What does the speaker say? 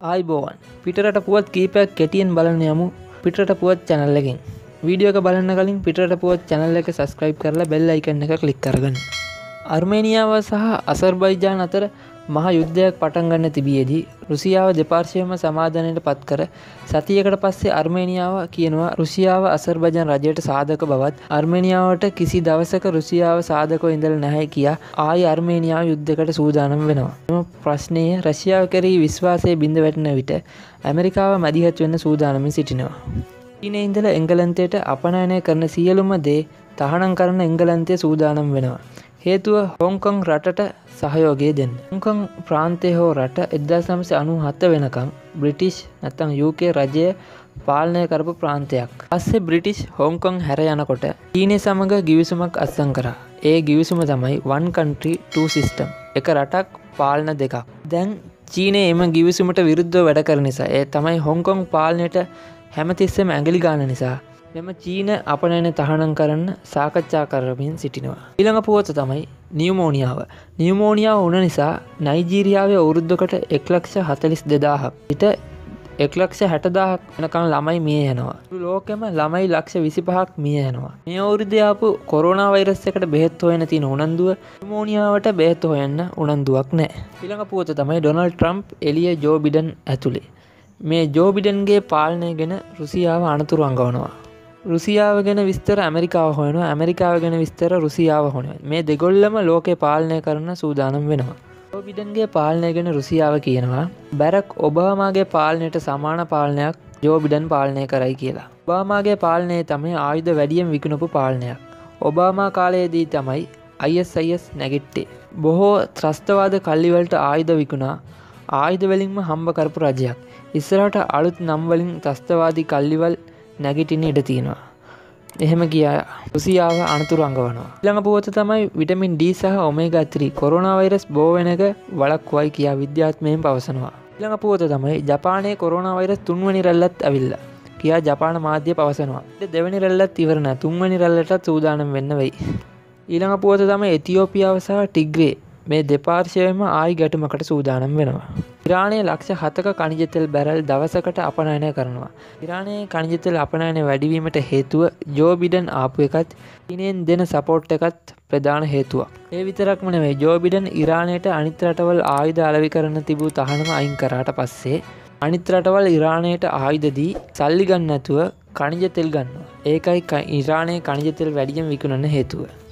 ආයිබෝවන් පිටරට පුවත් කීපයක් කෙටියෙන් බලන්න යමු පිටරට පුවත් channel එකෙන්. වීඩියෝ එක බලන්න කලින් පිටරට පුවත් channel එක subscribe කරලා bell icon එක click කරගන්න. අර්මේනියාව සහ අසර්බයිජාන් අතර මහ යුද්ධයක් පටන් ගන්න තිබියදී රුසියාව දෙපාර්ශ්වයම සමාදානයට පත් කර සතියකට පස්සේ අර්මේනියාව කියනවා රුසියාව අසර්බයිජාන් රජයට සාධක බවත් අර්මේනියාවට කිසි දවසක රුසියාව සාධකව ඉඳලා නැහැ කියා ආයි අර්මේනියාව යුද්ධයකට සූදානම් වෙනවා. මේ ප්‍රශ්නයේ රෂ්‍යාව කෙරෙහි විශ්වාසය බිඳ වැටෙන විට ඇමරිකාව මැදිහත් වෙන්න සූදානම්ව සිටිනවා. චීනයේ ඉඳලා එංගලන්තයට අපනයනය කරන සියලුම දේ තහනම් කරන එංගලන්තය සූදානම් වෙනවා. හේතුව හොංකොං රටට සහයෝගය දෙන්න. හොංකොං ප්‍රාන්තය හෝ රට 1997 වෙනකම් බ්‍රිටිෂ් නැත්නම් UK රජය පාලනය කරපු ප්‍රාන්තයක්. පස්සේ බ්‍රිටිෂ් හොංකොං හැර යනකොට චීනය සමග ගිවිසුමක් අත්සන් කරා. ඒ ගිවිසුම තමයි one country two system. එක රටක් පාලන දෙකක්. දැන් චීනය එම ගිවිසුමට විරුද්ධව වැඩ කරන නිසා ඒ තමයි හොංකොං පාලනයට හැමතිස්සෙම ඇඟිලි ගන්න නිසා මෙම චීන අපනයන තහනම් කරන්න සාකච්ඡා කරමින් සිටිනවා. ඊළඟ පුවත තමයි නියුමෝනියාව. නියුමෝනියාව වුණ නිසා නයිජීරියාවේ අවුරුද්දකට 1,42,000ක් ඊට 1,60,000ක් වෙනකන් ළමයි මිය යනවා. ලෝකෙම ළමයි 25,000ක් මිය යනවා. මේ අවුරුද්දේ ආපු කොරෝනා වෛරස් එකට බෙහෙත් හොයන්න තියෙන උනන්දුව නියුමෝනියාවට බෙහෙත් හොයන්න උනන්දුවක් නැහැ. ඊළඟ පුවත තමයි ඩොනල්ඩ් ට්‍රම්ප් එළිය ජෝ බිඩන් ඇතුලේ. මේ ජෝ බිඩන්ගේ පාලනය ගැන රුසියාව අනතුරු අඟවනවා. රුසියාව ගැන විස්තර ඇමරිකාව හොයනවා. ඇමරිකාව ගැන විස්තර රුසියාව හොයනවා. මේ දෙගොල්ලම ලෝකේ පාලනය කරන සූදානම් වෙනවා. ජෝ බිඩන්ගේ පාලනය ගැන රුසියාව කියනවා බැරක් ඔබාමාගේ පාලනයට සමාන පාලනයක් ජෝ බිඩන් පාලනය කරයි කියලා. ඔබාමාගේ පාලනය තමයි ආයුධ වැඩියෙන් විකුණපු පාලනයක්. ඔබාමා කාලයේදී තමයි ISIS නැගිට්ටේ. බොහෝ ත්‍රස්තවාද කල්ලි වලට ආයුධ විකුණා ආයුධ වලින්ම හම්බ කරපු රජයක්. ඉස්සරහට අලුත් නම් වලින් ත්‍රස්තවාදී කල්ලිවල් නැගිටින්න ඉඩ තියෙනවා. එහෙම ගියා රුසියාව අනතුරු අඟවනවා. ඊළඟ පුවත තමයි විටමින් D සහ ඔමේගා 3 කොරෝනා වෛරස් බෝ වෙන එක වළක්වයි කියා විද්‍යාඥයන් පවසනවා. ඊළඟ පුවත තමයි ජපානයේ කොරෝනා වෛරස් 3 වෙනි රැල්ලත් ඇවිල්ලා කියා ජපාන මාධ්‍ය පවසනවා. දෙවෙනි රැල්ලත් ඉවර නැහැ. 3 වෙනි රැල්ලටත් සූදානම් වෙන්න වෙයි. ඊළඟ පුවත තමයි එතියෝපියාව සහ ටිග්‍රේ මේ දෙපාර්ශ්වයම ආයි ගැටුමකට සූදානම් වෙනවා. ඉරානයේ ලක්ෂ 7ක khනිජ තෙල් බැරල් දවසකට අපනයනය කරනවා. ඉරානයේ khනිජ තෙල් අපනයනය වැඩිවීමට හේතුව ජෝ බිඩන් ආපු එකත් චීනයෙන් දෙන සපෝට් එකත් ප්‍රධාන හේතුවක්. ඒ විතරක්ම නෙවෙයි ජෝ බිඩන් ඉරානයට අනිත් රටවල් ආයුධ අලෙවි කරන්න තිබූ තහනම අයින් කරාට පස්සේ අනිත් රටවල් ඉරානයට ආයුධ දී සල්ලි ගන්න නැතුව khනිජ තෙල් ගන්නවා. ඒකයි ඉරානයේ khනිජ තෙල් වැඩියෙන් විකුණන හේතුව.